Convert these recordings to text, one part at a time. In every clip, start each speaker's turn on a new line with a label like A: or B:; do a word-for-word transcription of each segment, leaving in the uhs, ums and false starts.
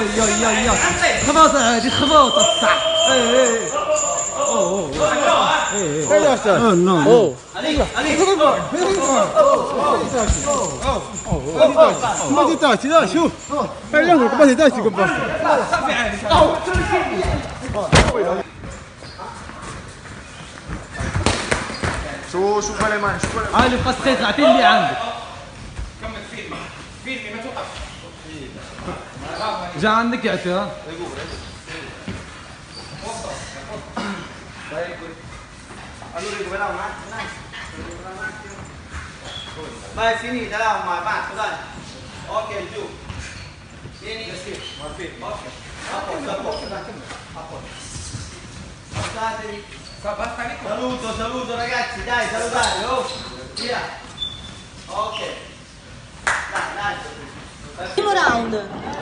A: يا يا يا خباطة هذه خباطة الصح. ايه ايه اوه اوه ايه ايه يا استاذ نو اوه ما تتاتي لا شوف عيونك ما تتاتي قبل
B: شو شو quelle mani شو quelle
A: هاي اللي قصيت اعطيني اللي عندك
B: كمل فيلمي فيلمي ما توقف
A: جا عندك يعطي ها
B: allora recuperiamo un attimo vai finita là ormai basta dai ok giù vieni così ok a posto a posto dai a posto alzatevi saluto saluto ragazzi dai salutare oh via ok dai dai
C: primo round.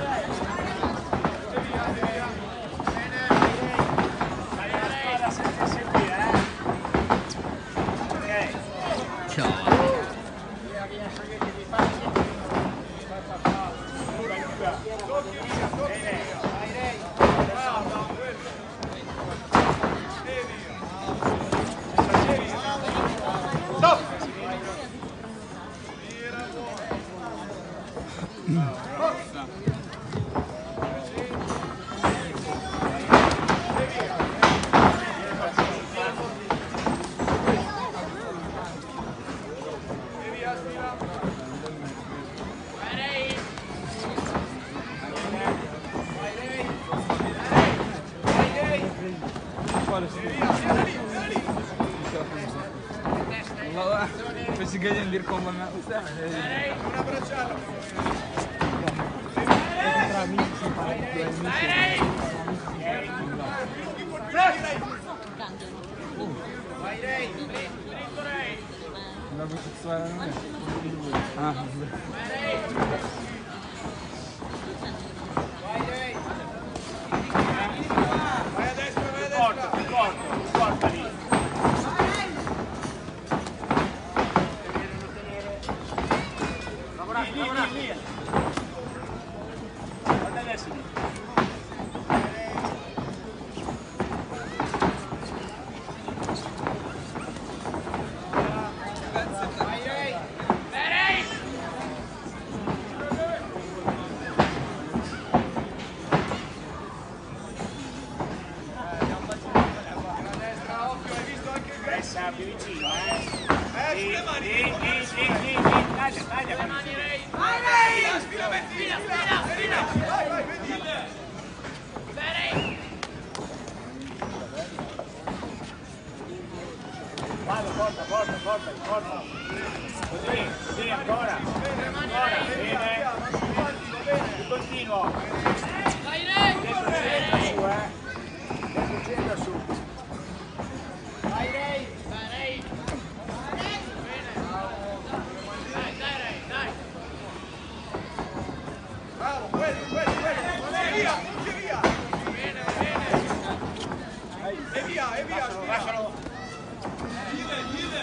A: والله بس قاعدين ندير كومبا مع أسامة
D: più vicino, eh? Eh, sulle mani! Sì, sì, sì, taglia, taglia! Vai, Ray! Spina, spina, spina, spina! Vai, vai, vedi! Vai, Vado, porta, porta, porta, porta! Così, così, ancora! Ancora, bene! Più continuo! Vai, Ray! Dentro centro su, eh! Dentro centro su! Vai, Ray! Vai, Ray! Bene! Dai, dai, Ray, dai! Bravo, quello, quello, quello! Via, via, via! Bene, bene! E via, e via! Lascialo, lascialo! Vive, vive!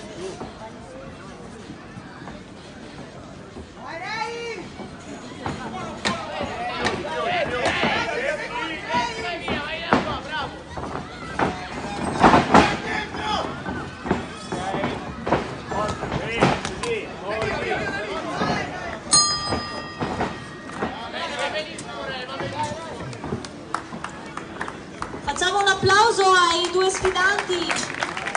D: Vai, Ray! Buono, buono! Vai via, vai là, qua, bravo!
C: Facciamo un applauso ai due sfidanti.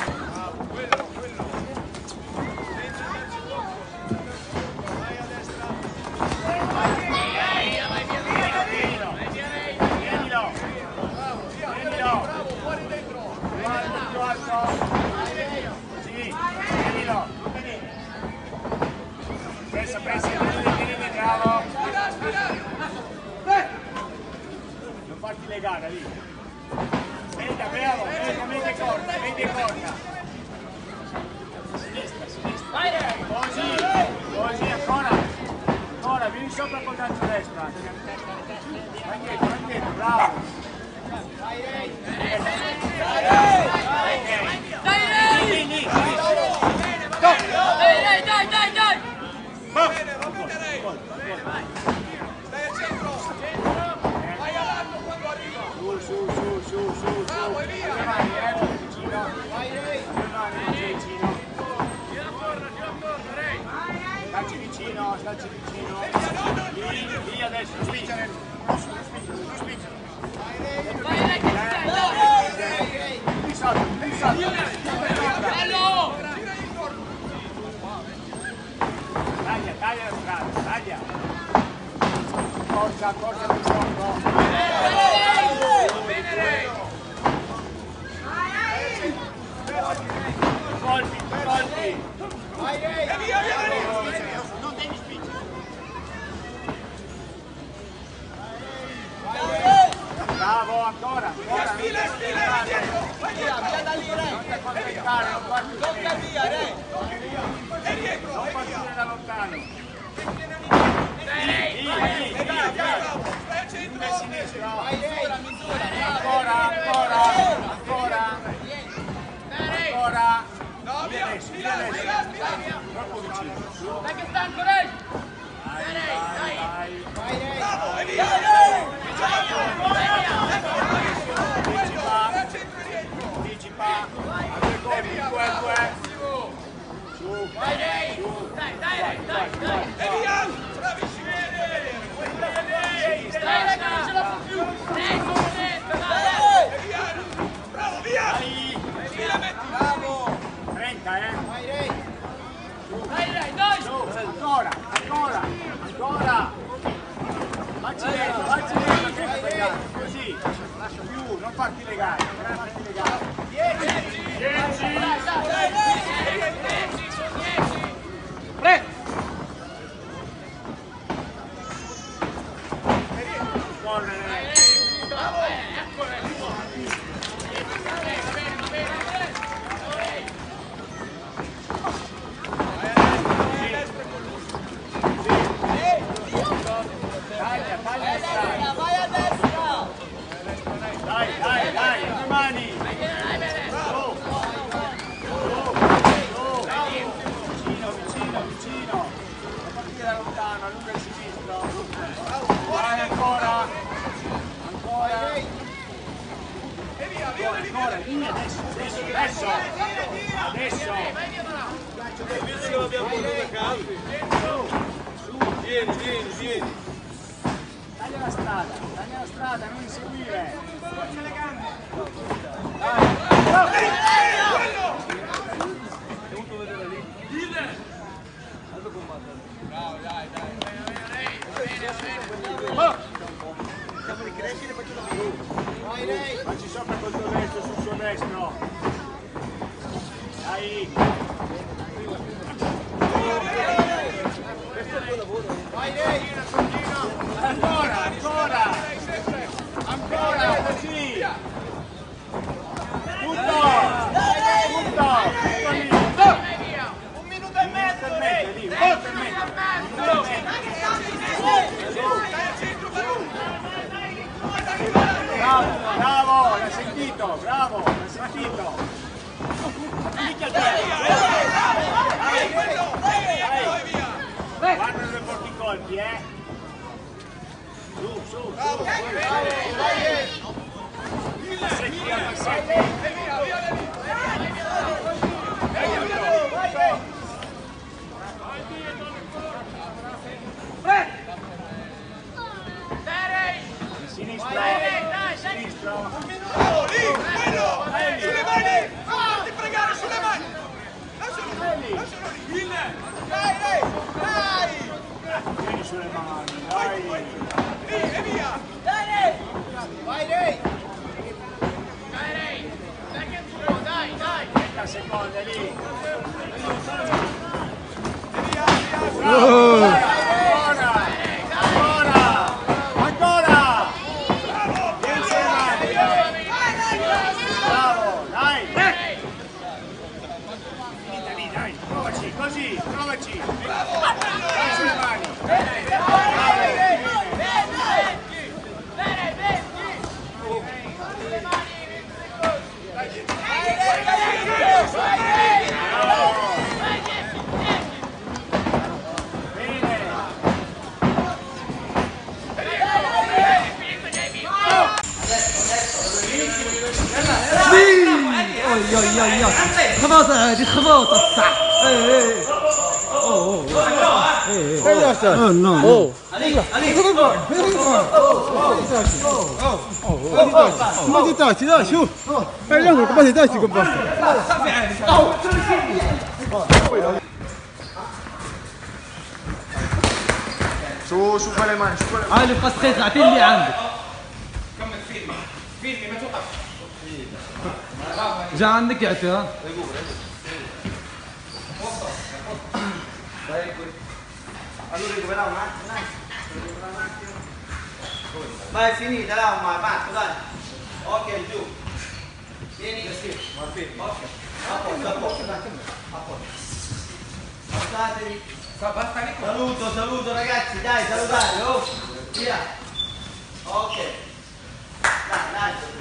D: Non farti legare lì. Senta, bravo, senta, mente corta, mente corta. Sinistra, sinistra. Vai, così, così, ancora. Ancora, vieni sopra col gancio destra. Vai indietro, vai indietro, bravo. Vai, Ray. Dai, Ray. Dai, Ray. Lì, lì, lì. Dai, Ray, dai, dai, dai. Va bene, va bene, Ray. Vai. Dai al centro. staci vicino, staci vicino. Lì, lì adesso, spingere. Non spingere. Vai, vai, che stai! Lì sotto, lì sotto. Bello! Taglia, taglia la strada, taglia. Forza, forza più sotto. Bene, Ray! Colpi, colpi! Vai, Ray! Via, via, via! Non devi spingere. Bravo, ancora, ancora! Spila, spila, dietro! Via, via da lì, Ray! Non ti accontentare, non guardi da lì! Tocca via, Ray! Tocca via! E dietro! Non partire da lontano! Lì, lì, lì, lì! A sinistra! Ancora, ancora, ancora! Ancora! No, via adesso, via adesso! Troppo vicino! Dai che stanco, Ray! Dai, dai, dai! Vai, Ray! Bravo, e via! Anticipa! A due colpi, due, due! Su! Vai, Ray! Dai, dai, Ray, dai, dai! E via! Bravissimo! Dai, Ray, che non ce la fa più! Bravo, via! Bravo! trenta, eh! Vai, Ray! Dai, Ray, dai! Ancora, ancora, ancora! Facci dentro, facci dentro, che fai? Così! Lascia più, non farti legare, non farti legare! dieci! dieci! Dai, dai, dai! dieci, sono dieci! tre! Correre! Bravo! Eccola! Vai a destra! Dai, dai, dai, le mani! Su! Su! Vicino, vicino, vicino! Non partire da lontano, allunga il sinistro! Vai ancora! Ancora! Ancora, ancora, vieni adesso, adesso, adesso! Adesso! Vieni, vieni, vieni! Taglia la strada, taglia la strada, non inseguire! Forza le gambe! Dai! Devo vedere lì! Aldo combattere! Bravo, dai, dai! Bene, bene! Siamo di crescere, faccio da più! Vai, Ray! Facci sopra col tuo destro, sul suo destro! Dai! Vai, Ray! Ancora, ancora! Ancora, così! Tutto! Tutto! Un minuto e mezzo, Ray! Un minuto e mezzo! Bravo, bravo! L'ha sentito, bravo! L'ha sentito! Picchia il piede! Guarda dove porti i colpi, eh! Su, su, su! Bravo! Passetti, passetti! Via, via, via! Sinistra! Sinistra! Bravo, lì! Bello! Sulle mani! Non ti fregare, sulle mani! Lascialo lì! Lascialo lì! Dai, dai! Dai! Vieni sulle mani, dai! Lì, e via! Dai, Ray! Vai, Ray! Dai, Ray! Dai che giuro, dai, dai! trenta secondi, lì! E via, via! Bravo! Così, provaci! Bravo! Dai sulle mani! Bene, bene! Bene, bene! Sulle mani!
A: Oi, oi, oi, oi. خباطة هذه خباطة صح. اي اي. oh,
B: Eh,
A: oh, oh, no, no.
B: Ali, Ali.
A: Ma ti tacci, dai, su. E allora come ti tacci con basta?
D: Su, su quelle mani, su quelle
A: هاي القصة ساعتين اللي عندك.
D: كمل فيلمي فيلمي ما توقف
A: جا عندك يعطي ها.
B: Allora recuperiamo un attimo, dai. Recuperiamo un attimo. Vai, finita, là, ormai, parto, dai. Ok, giù. Vieni così. Ok. A posto, a posto, dai. A posto. Alzatevi. Saluto, saluto ragazzi, dai, salutare, oh. Via. Ok. Dai, dai.